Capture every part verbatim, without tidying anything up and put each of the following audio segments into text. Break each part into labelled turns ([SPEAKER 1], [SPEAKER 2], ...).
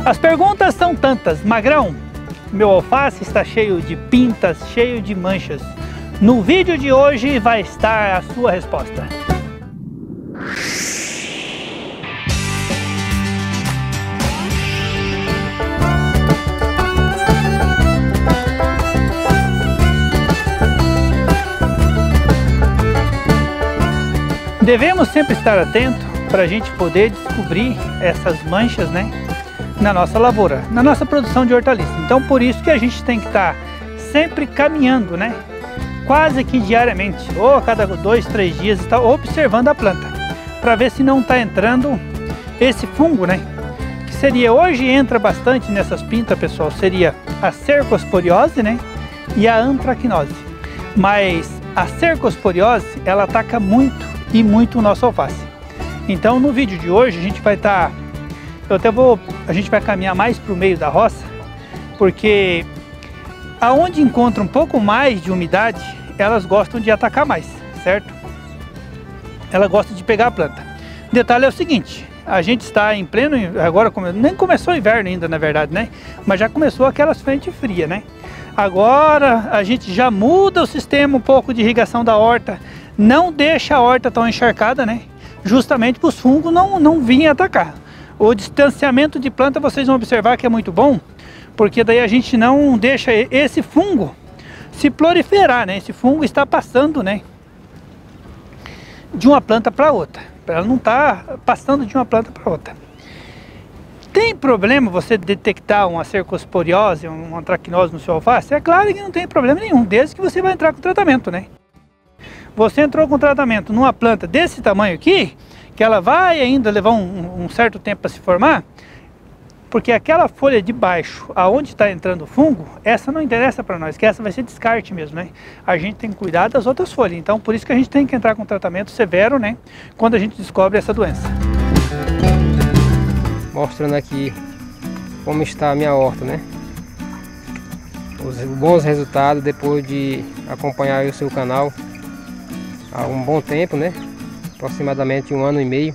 [SPEAKER 1] As perguntas são tantas. Magrão, meu alface está cheio de pintas, cheio de manchas. No vídeo de hoje vai estar a sua resposta. Devemos sempre estar atento para a gente poder descobrir essas manchas, né, na nossa lavoura, na nossa produção de hortaliças. Então, por isso que a gente tem que estar sempre caminhando, né, quase que diariamente, ou a cada dois, três dias, está observando a planta, para ver se não está entrando esse fungo, né, que seria, hoje entra bastante nessas pintas, pessoal, seria a cercosporiose, né, e a antracnose. Mas a cercosporiose, ela ataca muito e muito o nosso alface. Então no vídeo de hoje a gente vai estar, tá, eu até vou, a gente vai caminhar mais para o meio da roça, porque aonde encontra um pouco mais de umidade, elas gostam de atacar mais, certo? Ela gosta de pegar a planta. O detalhe é o seguinte, a gente está em pleno, agora nem começou o inverno ainda, na verdade, né? Mas já começou aquelas frentes frias, né? Agora a gente já muda o sistema um pouco de irrigação da horta, não deixa a horta tão encharcada, né? Justamente para os fungos não, não virem atacar. O distanciamento de planta vocês vão observar que é muito bom, porque daí a gente não deixa esse fungo se proliferar, né? Esse fungo está passando, né, de uma planta para outra. Ela não está passando de uma planta para outra. Tem problema você detectar uma cercosporiose, uma antracnose no seu alface? É claro que não tem problema nenhum, desde que você vai entrar com tratamento, né? Você entrou com tratamento numa planta desse tamanho aqui, que ela vai ainda levar um, um certo tempo para se formar, porque aquela folha de baixo, aonde está entrando o fungo, essa não interessa para nós, que essa vai ser descarte mesmo, né? A gente tem que cuidar das outras folhas, então por isso que a gente tem que entrar com tratamento severo, né? Quando a gente descobre essa doença.
[SPEAKER 2] Mostrando aqui como está a minha horta, né? Os bons resultados depois de acompanhar o seu canal há um bom tempo, né? Aproximadamente um ano e meio,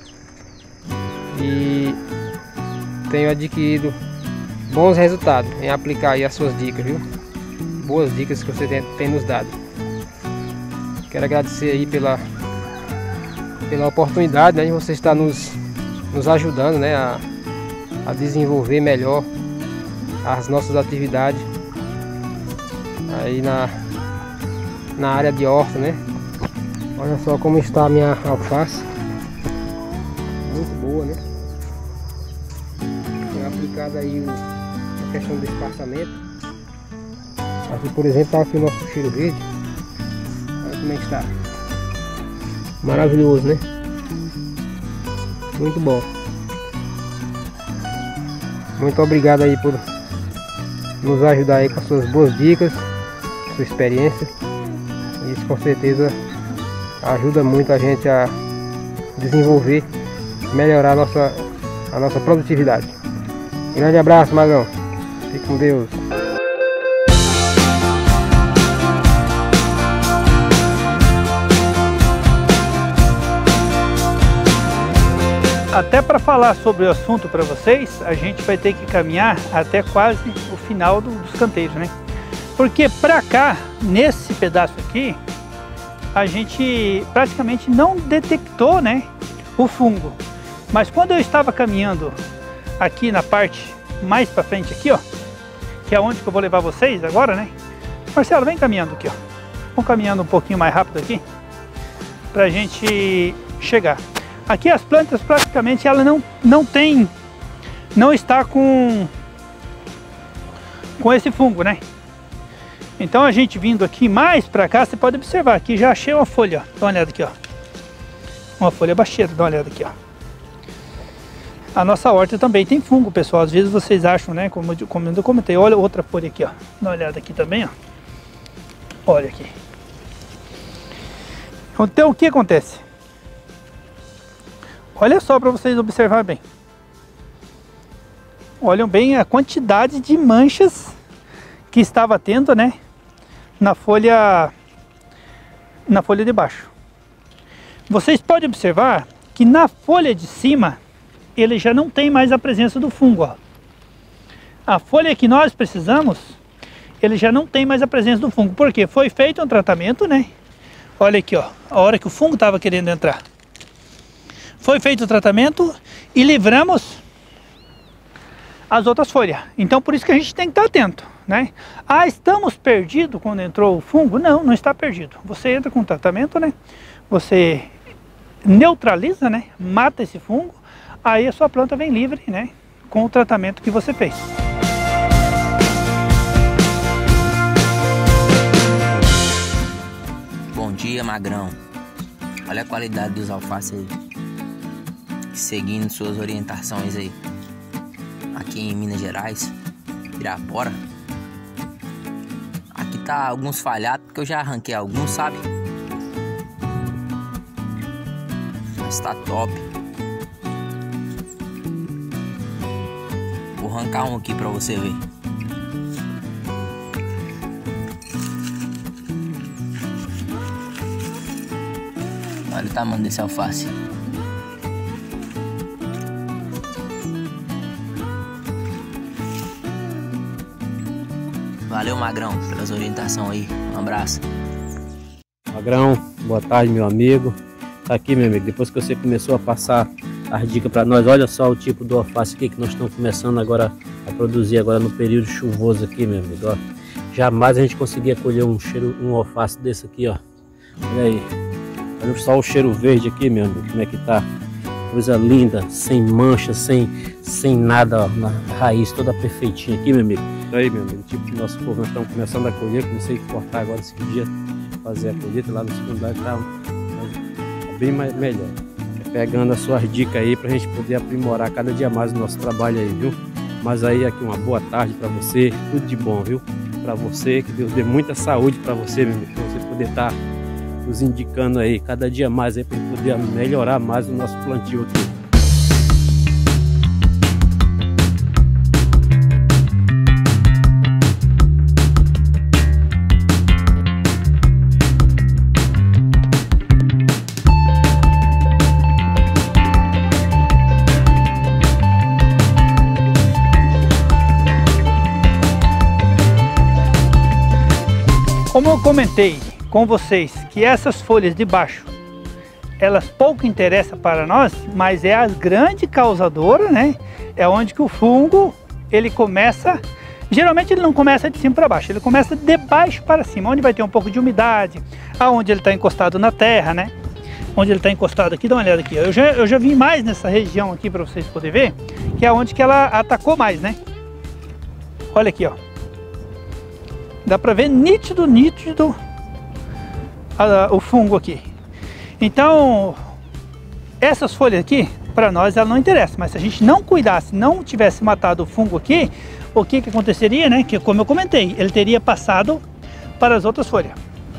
[SPEAKER 2] e tenho adquirido bons resultados em aplicar aí as suas dicas, viu? Boas dicas que você tem, tem nos dado. Quero agradecer aí pela, pela oportunidade, né, de você estar nos, nos ajudando, né, a, a desenvolver melhor as nossas atividades aí na, na área de horta, né? Olha só como está a minha alface, muito boa, né? Tenho aplicado aí o, a questão do espaçamento. Aqui, por exemplo, está aqui o nosso cheiro verde. Olha como é que está. Maravilhoso, né? Muito bom. Muito obrigado aí por nos ajudar aí com as suas boas dicas, sua experiência. Isso com certeza ajuda muito a gente a desenvolver, melhorar a nossa, a nossa produtividade. Grande abraço, Magrão. Fique com Deus.
[SPEAKER 1] Até para falar sobre o assunto para vocês, a gente vai ter que caminhar até quase o final do, dos canteiros, né? Porque para cá, nesse pedaço aqui, a gente praticamente não detectou, né, o fungo. Mas quando eu estava caminhando aqui na parte mais para frente aqui, ó, que é onde que eu vou levar vocês agora, né? Marcelo, vem caminhando aqui, ó. Vamos caminhando um pouquinho mais rápido aqui, para a gente chegar. Aqui as plantas praticamente ela não, não tem, não está com, com esse fungo, né? Então a gente vindo aqui mais para cá, você pode observar aqui já achei uma folha, ó. Dá uma olhada aqui, ó. Uma folha baixeira, dá uma olhada aqui, ó. A nossa horta também tem fungo, pessoal. Às vezes vocês acham, né, como, como eu comentei, olha outra folha aqui, ó. Dá uma olhada aqui também, ó. Olha aqui. Então o que acontece? Olha só para vocês observarem bem. Olham bem a quantidade de manchas que estava tendo, né, na folha na folha de baixo. Vocês podem observar que na folha de cima ele já não tem mais a presença do fungo, ó. a folha que nós precisamos, ele já não tem mais a presença do fungo. Por quê? Foi feito um tratamento, né? Olha aqui, ó, a hora que o fungo estava querendo entrar. Foi feito o tratamento e livramos as outras folhas. Então, por isso que a gente tem que estar atento, né? Ah, estamos perdidos quando entrou o fungo? Não, não está perdido. Você entra com tratamento, né? Você neutraliza, né? Mata esse fungo, aí a sua planta vem livre, né? Com o tratamento que você fez.
[SPEAKER 3] Bom dia, Magrão. Olha a qualidade dos alfaces aí. Seguindo suas orientações aí. Aqui em Minas Gerais, Pirapora. Aqui tá alguns falhados, porque eu já arranquei alguns, sabe? Mas tá top. Vou arrancar um aqui pra você ver. Olha o tamanho desse alface. Valeu, Magrão, pelas orientações aí. Um abraço.
[SPEAKER 4] Magrão, boa tarde, meu amigo. Tá aqui, meu amigo, depois que você começou a passar as dicas para nós, olha só o tipo do alface aqui que nós estamos começando agora a produzir agora no período chuvoso aqui, meu amigo, ó. Jamais a gente conseguia colher um cheiro, um alface desse aqui, ó. Olha aí. Olha só o cheiro verde aqui, meu amigo, como é que tá. Coisa linda, sem mancha, sem, sem nada, ó, na raiz toda perfeitinha aqui, meu amigo. Aí, meu amigo, tipo que nosso povo, nós estamos começando a colher, comecei a cortar agora esse dia, fazer a colheita lá no segundo lugar, tá, tá bem mais, melhor. Pegando as suas dicas aí pra gente poder aprimorar cada dia mais o nosso trabalho aí, viu? Mas aí aqui uma boa tarde pra você, tudo de bom, viu? Pra você, que Deus dê muita saúde pra você, meu amigo, pra você poder estar nos indicando aí cada dia mais aí pra gente poder melhorar mais o nosso plantio aqui.
[SPEAKER 1] Como eu comentei com vocês que essas folhas de baixo, elas pouco interessam para nós, mas é a grande causadora, né? É onde que o fungo, ele começa, geralmente ele não começa de cima para baixo, ele começa de baixo para cima, onde vai ter um pouco de umidade, aonde ele está encostado na terra, né? Onde ele está encostado aqui, dá uma olhada aqui, eu já, eu já vim mais nessa região aqui para vocês poderem ver, que é onde que ela atacou mais, né? Olha aqui, ó. Dá para ver nítido, nítido a, o fungo aqui. Então, essas folhas aqui, para nós ela não interessa, mas se a gente não cuidasse, não tivesse matado o fungo aqui, o que que aconteceria, né? Que como eu comentei, ele teria passado para as outras folhas.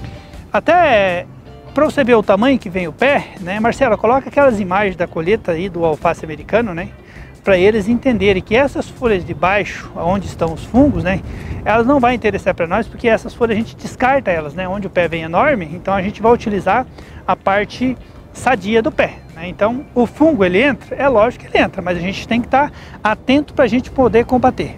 [SPEAKER 1] Até para você ver o tamanho que vem o pé, né? Marcelo, coloca aquelas imagens da colheita aí do alface americano, né? Para eles entenderem que essas folhas de baixo, onde estão os fungos, né, elas não vão interessar para nós, porque essas folhas a gente descarta elas, né, onde o pé vem enorme, então a gente vai utilizar a parte sadia do pé, né? Então o fungo ele entra, é lógico que ele entra, mas a gente tem que estar atento para a gente poder combater.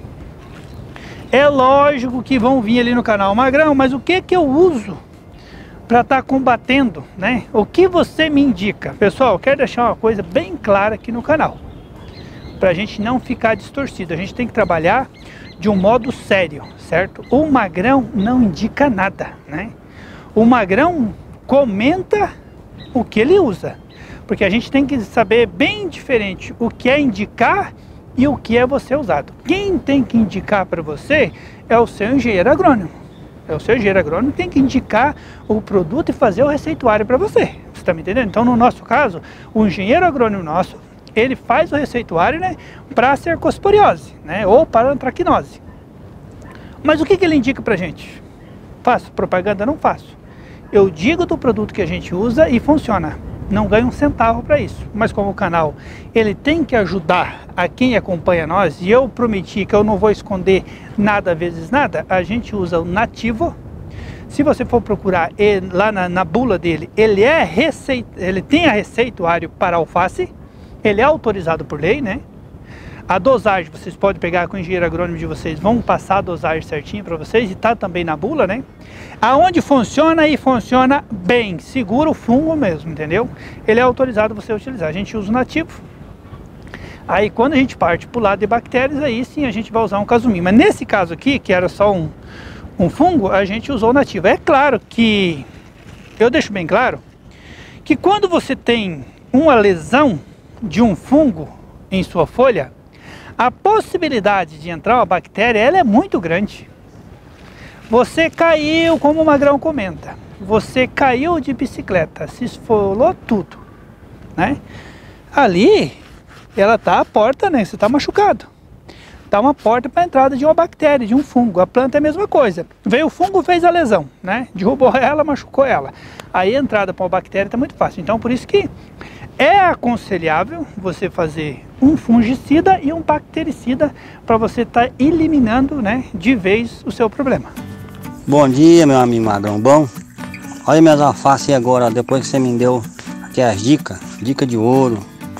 [SPEAKER 1] É lógico que vão vir ali no canal, Magrão, mas o que que eu uso para estar combatendo, né? O que você me indica? Pessoal, eu quero deixar uma coisa bem clara aqui no canal, para a gente não ficar distorcido. A gente tem que trabalhar de um modo sério, certo? O Magrão não indica nada, né? O Magrão comenta o que ele usa, porque a gente tem que saber bem diferente o que é indicar e o que é você usado. Quem tem que indicar para você é o seu engenheiro agrônomo. É o seu engenheiro agrônomo que tem que indicar o produto e fazer o receituário para você. Você está me entendendo? Então, no nosso caso, o engenheiro agrônomo nosso, ele faz o receituário, né, para cercosporiose, né, ou para antracnose. Mas o que que ele indica pra gente? Faço propaganda? Não faço. Eu digo do produto que a gente usa e funciona. Não ganho um centavo para isso. Mas como o canal, ele tem que ajudar a quem acompanha nós, e eu prometi que eu não vou esconder nada vezes nada, a gente usa o nativo. Se você for procurar ele, lá na, na bula dele, ele, é receita, ele tem a receituário para alface. Ele é autorizado por lei, né? A dosagem, vocês podem pegar com o engenheiro agrônomo de vocês, vão passar a dosagem certinho para vocês, e tá também na bula, né? Aonde funciona e funciona bem, segura o fungo mesmo, entendeu? Ele é autorizado você utilizar. A gente usa o nativo. Aí quando a gente parte para o lado de bactérias, aí sim a gente vai usar um casumim. Mas nesse caso aqui, que era só um, um fungo, a gente usou o nativo. É claro que, eu deixo bem claro, que quando você tem uma lesão de um fungo em sua folha, a possibilidade de entrar uma bactéria, ela é muito grande. Você caiu, como o Magrão comenta, você caiu de bicicleta, se esfolou tudo, né? Ali, ela tá a porta, né? Você tá machucado. Tá uma porta para a entrada de uma bactéria, de um fungo. A planta é a mesma coisa. Veio o fungo, fez a lesão, né? Derrubou ela, machucou ela. Aí a entrada para uma bactéria tá muito fácil. Então, por isso que é aconselhável você fazer um fungicida e um bactericida para você estar tá eliminando, né, de vez o seu problema.
[SPEAKER 5] Bom dia, meu amigo Magrão. Bom, olha minhas alfaces agora, depois que você me deu aqui as dicas, dica de ouro.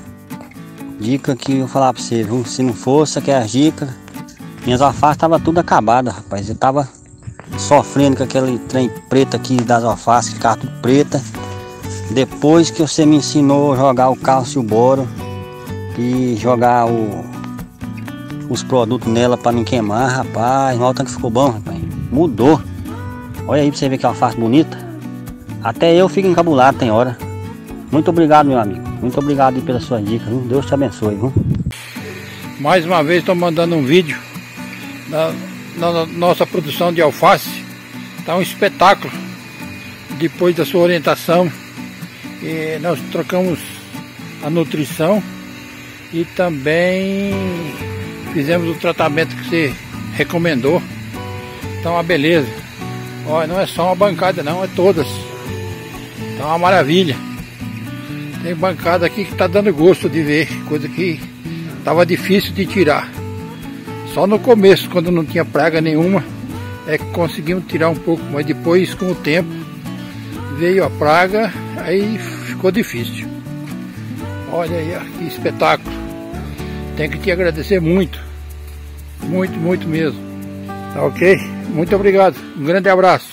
[SPEAKER 5] Dica que eu vou falar para você, viu? Se não fosse aquelas dicas, minhas alfaces estavam tudo acabadas, rapaz. Eu tava sofrendo com aquele trem preto aqui das alfaces, que ficava tudo preta. Depois que você me ensinou a jogar o cálcio boro e jogar o, os produtos nela para não queimar, rapaz, olha o tanto que ficou bom, rapaz. Mudou. Olha aí pra você ver que alface bonita. Até eu fico encabulado, tem hora. Muito obrigado, meu amigo. Muito obrigado pelas suas dicas, viu? Deus te abençoe, viu?
[SPEAKER 6] Mais uma vez estou mandando um vídeo da, da nossa produção de alface. Está um espetáculo. Depois da sua orientação, e nós trocamos a nutrição e também fizemos o tratamento que você recomendou. Então, uma beleza. Olha, não é só uma bancada não, é todas. Então, uma maravilha. Tem bancada aqui que está dando gosto de ver, coisa que estava difícil de tirar. Só no começo, quando não tinha praga nenhuma, é que conseguimos tirar um pouco, mas depois, com o tempo, veio a praga, aí ficou difícil. Olha aí, que espetáculo. Tenho que te agradecer muito, muito, muito mesmo. Tá ok? Muito obrigado, um grande abraço.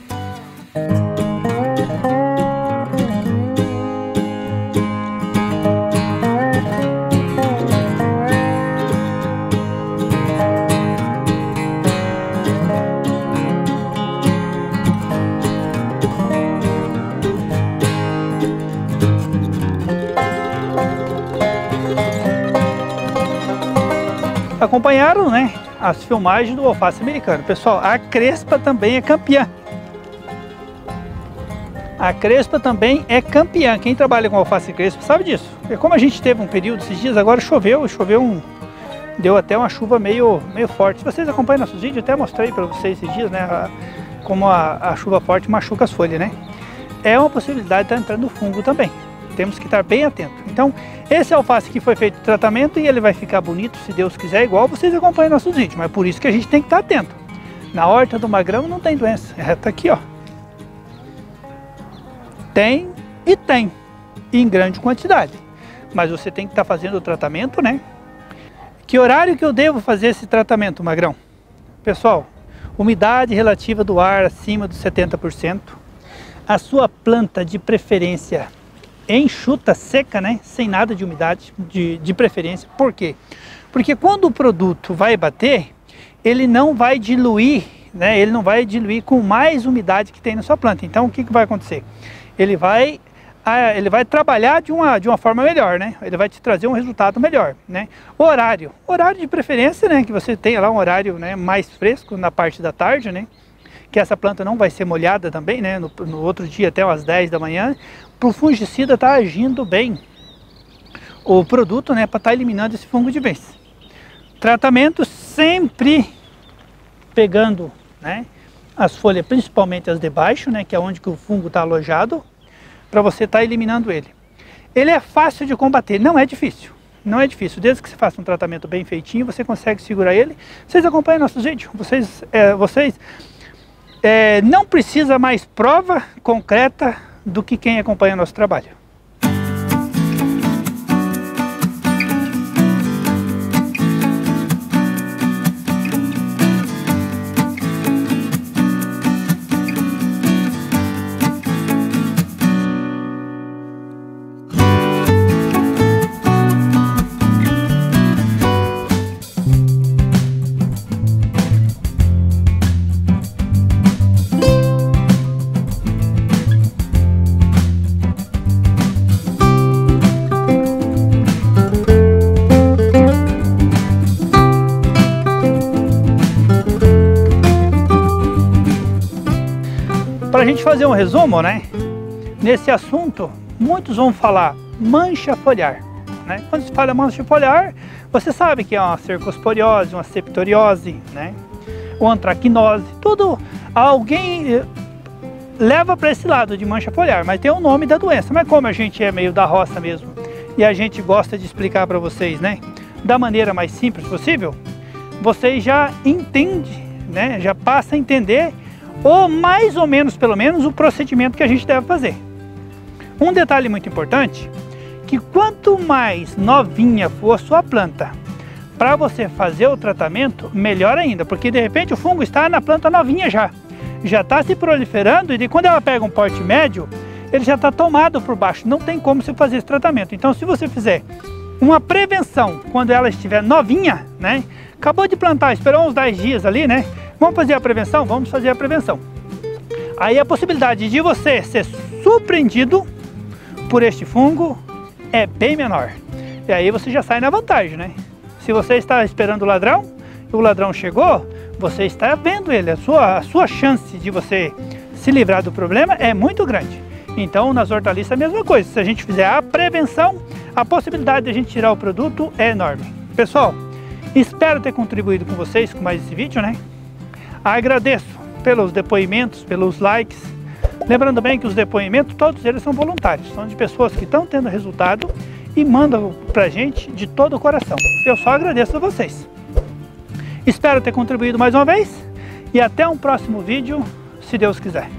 [SPEAKER 1] Acompanharam, né, as filmagens do alface americano. Pessoal, a crespa também é campeã. A crespa também é campeã. Quem trabalha com alface crespa sabe disso. E como a gente teve um período esses dias, agora choveu, choveu um... Deu até uma chuva meio, meio forte. Se vocês acompanham nossos vídeos, eu até mostrei para vocês esses dias, né, a, como a, a chuva forte machuca as folhas, né. É uma possibilidade de estar entrando fungo também. Temos que estar bem atentos. Então, esse alface que foi feito tratamento e ele vai ficar bonito, se Deus quiser, igual vocês acompanham nossos vídeos. Mas por isso que a gente tem que estar atento. Na horta do Magrão não tem doença. É, tá aqui, ó. Tem e tem. Em grande quantidade. Mas você tem que estar fazendo o tratamento, né? Que horário que eu devo fazer esse tratamento, Magrão? Pessoal, umidade relativa do ar acima dos setenta por cento. A sua planta de preferência enxuta, seca, né? Sem nada de umidade, de, de preferência. Por quê? Porque quando o produto vai bater, ele não vai diluir, né? Ele não vai diluir com mais umidade que tem na sua planta. Então, o que, que vai acontecer? Ele vai, ele vai trabalhar de uma, de uma forma melhor, né? Ele vai te trazer um resultado melhor, né? Horário. Horário de preferência, né? Que você tenha lá um horário, né, mais fresco na parte da tarde, né? Que essa planta não vai ser molhada também, né? No, no outro dia até umas dez da manhã. Para o fungicida estar tá agindo bem o produto, né, para estar tá eliminando esse fungo de vez. Tratamento sempre pegando, né, as folhas, principalmente as de baixo, né, que é onde que o fungo está alojado, para você estar tá eliminando ele. Ele é fácil de combater, não é difícil. Não é difícil, desde que você faça um tratamento bem feitinho, você consegue segurar ele. Vocês acompanham nossos vídeos, vocês, é, vocês é, não precisa mais prova concreta do que quem acompanha nosso trabalho. Para a gente fazer um resumo, né? Nesse assunto, muitos vão falar mancha foliar, né? Quando se fala mancha foliar, você sabe que é uma cercosporiose, uma septoriose, né? Ou antracnose, tudo alguém leva para esse lado de mancha foliar, mas tem o nome da doença. Mas como a gente é meio da roça mesmo e a gente gosta de explicar para vocês, né, da maneira mais simples possível, vocês já entendem, né, já passa a entender, ou mais ou menos, pelo menos, o procedimento que a gente deve fazer. Um detalhe muito importante, que quanto mais novinha for a sua planta, para você fazer o tratamento, melhor ainda, porque de repente o fungo está na planta novinha já, já está se proliferando, e de quando ela pega um porte médio, ele já está tomado por baixo, não tem como você fazer esse tratamento. Então, se você fizer uma prevenção quando ela estiver novinha, né, acabou de plantar, esperou uns dez dias ali, né, vamos fazer a prevenção? Vamos fazer a prevenção. Aí a possibilidade de você ser surpreendido por este fungo é bem menor. E aí você já sai na vantagem, né? Se você está esperando o ladrão, e o ladrão chegou, você está vendo ele. A sua, a sua chance de você se livrar do problema é muito grande. Então, nas hortaliças é a mesma coisa. Se a gente fizer a prevenção, a possibilidade de a gente tirar o produto é enorme. Pessoal, espero ter contribuído com vocês com mais esse vídeo, né? Agradeço pelos depoimentos, pelos likes. Lembrando bem que os depoimentos, todos eles são voluntários. São de pessoas que estão tendo resultado e mandam pra gente de todo o coração. Eu só agradeço a vocês. Espero ter contribuído mais uma vez e até um próximo vídeo, se Deus quiser.